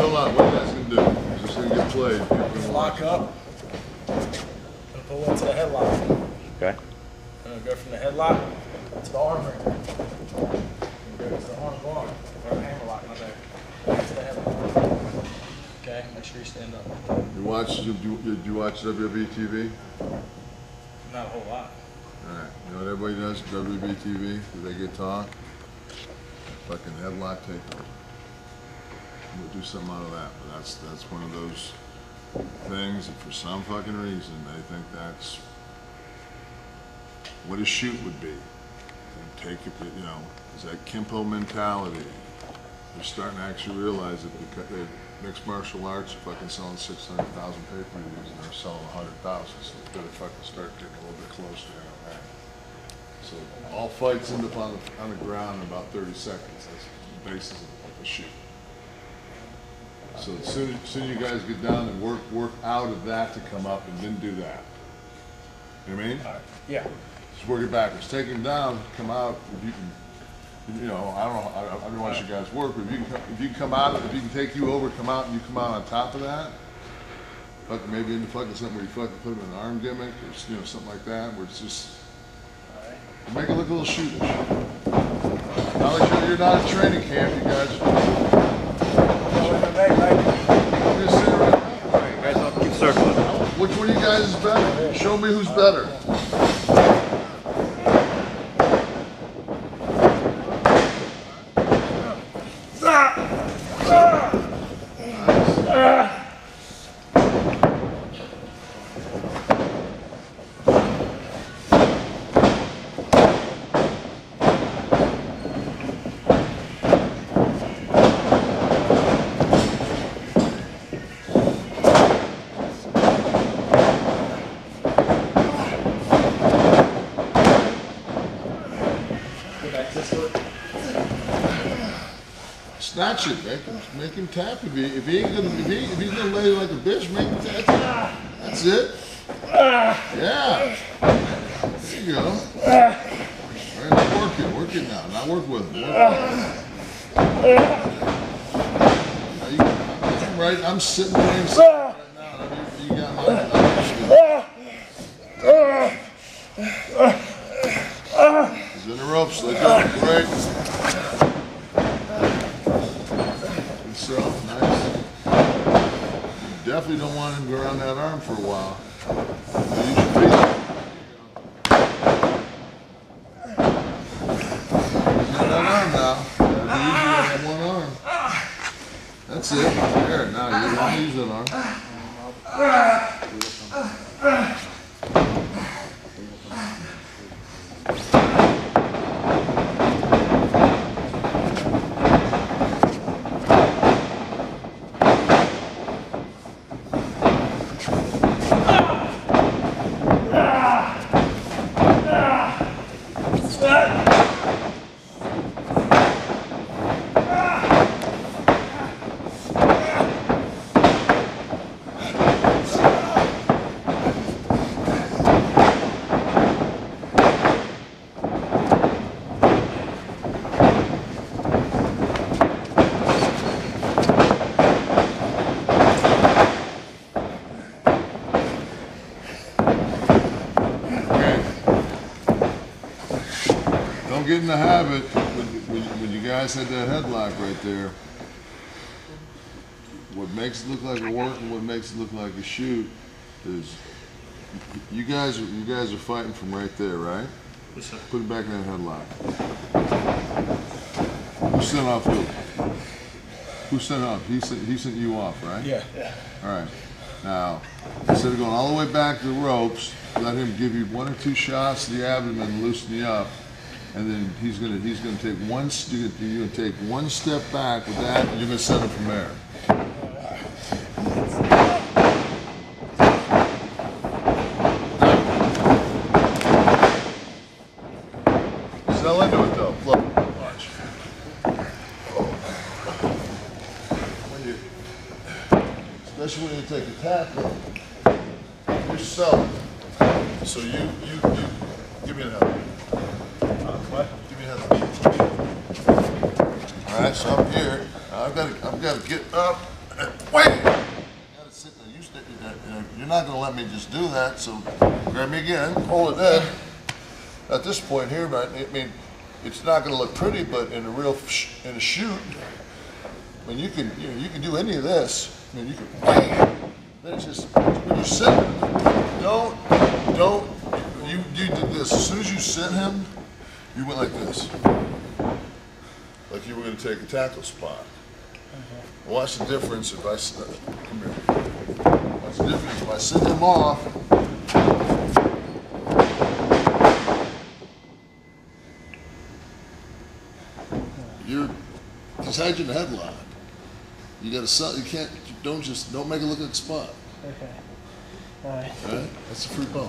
hold on. What are you guys gonna do? Is this gonna get played? Just lock up. Gonna pull into the headlock. Okay. Gonna go from the headlock to the arm wringer. Go to the arm bar or the hammer lock, my bad. To the headlock. Okay, make sure you stand up. You watch WWE TV? Not a whole lot. Alright, you know what everybody does at WWE TV? Do they get talk? Fucking headlock takeover. We'll do something out of that, but that's one of those things that for some fucking reason they think that's what a shoot would be. And take it, you know, it's that Kimpo mentality. They're starting to actually realize that because mixed martial arts are fucking selling 600,000 pay-per-views and they're selling 100,000, so they better fucking start getting a little bit closer. You know, right? So all fights end up on the ground in about 30 seconds. That's the basis of the shoot. So as soon as you guys get down and work out of that to come up and then do that. You know what I mean? Yeah. Just work it backwards. Take him down, come out. If you can, you know, I don't watch you guys work, but if you come out, if you can take you over, come out, and you come out on top of that, fucking maybe into fucking something where you fucking put him in an arm gimmick or you know something like that, where it's just make it look a little shootish. Now that you're not at training camp, you guys. I'm just saying right now. Alright, guys, I'll keep circling. Which one of you guys is better? Show me who's better. Snatch it, make him tap. If he's gonna lay like a bitch, make him tap. That's it. Yeah. There you go. All right, work it now. Now work with him. I'm sitting ringside right now. You got my. He's in the ropes. Let go. Great. So nice. You definitely don't want him to go around that arm for a while. Use your feet. Use that arm now. Gotta use that one arm. That's it. There. Now you don't want to use that arm. Don't get in the habit when you guys had that headlock right there. What makes it look like a work and what makes it look like a shoot is you guys are fighting from right there, right? Put it back in that headlock. Who sent off who? Who sent off? He sent you off, right? Yeah. All right. Now, instead of going all the way back to the ropes, let him give you 1 or 2 shots to the abdomen and loosen you up. And then he's gonna take one. You're gonna take one step back with that, and you're gonna set him from there. Sell into it though. Flow. Watch. Especially when you take a tackle, you're selling. So you give me a help. What? Give me a head. All right, so I'm here. I've got to get up Wait! You gotta sit there. You're not gonna let me just do that, so grab me again, hold it in. At this point here, I mean, it's not gonna look pretty, but in a shoot, I mean, you can do any of this. I mean, you can bang. Then it's just, when you sit, you did this. As soon as you sent him, you went like this. Like you were gonna take a tackle spot. Watch the difference if I, come here. Watch the difference if I send him off. He's had you in a headlock. You gotta, don't make it look like a spot. Okay. All right. All right? That's a free bone.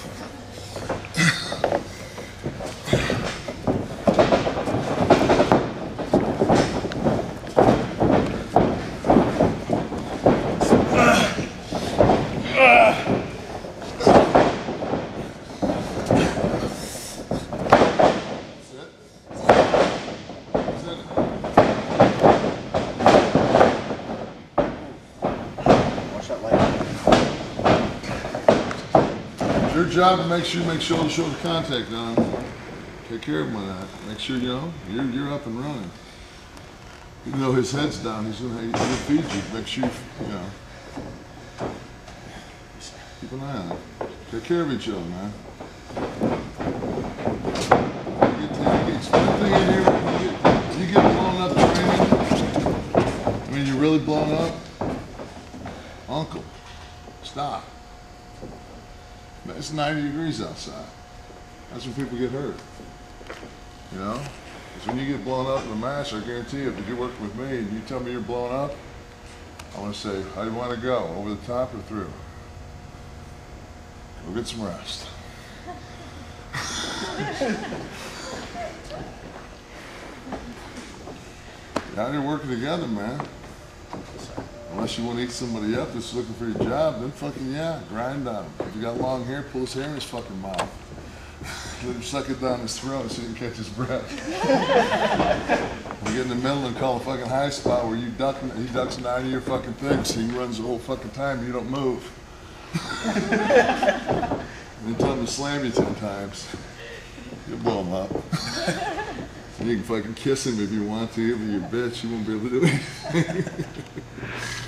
Your job to make sure shoulder contact on him. Take care of him on that. Make sure you're up and running. Even though his head's down, he'll feed you. Make sure keep an eye on him. Take care of each other, man. You get blown up training. I mean, you're really blown up. Uncle, stop. It's 90 degrees outside. That's when people get hurt. You know? Because when you get blown up in the mash, I guarantee you, if you're working with me and you tell me you're blown up, I want to say, how do you want to go? Over the top or through? Go get some rest. You're out here working together, man. Unless you want to eat somebody up that's looking for your job, then fucking grind on him. If you got long hair, pull his hair in his fucking mouth. Let him suck it down his throat so you can catch his breath. You get in the middle and call a fucking high spot where he ducks 90 of your fucking things, so he runs the whole fucking time and you don't move. And then tell him to slam you 10 times. You'll blow him up. And you can fucking kiss him if you want to, but you're a bitch, you won't be able to do anything.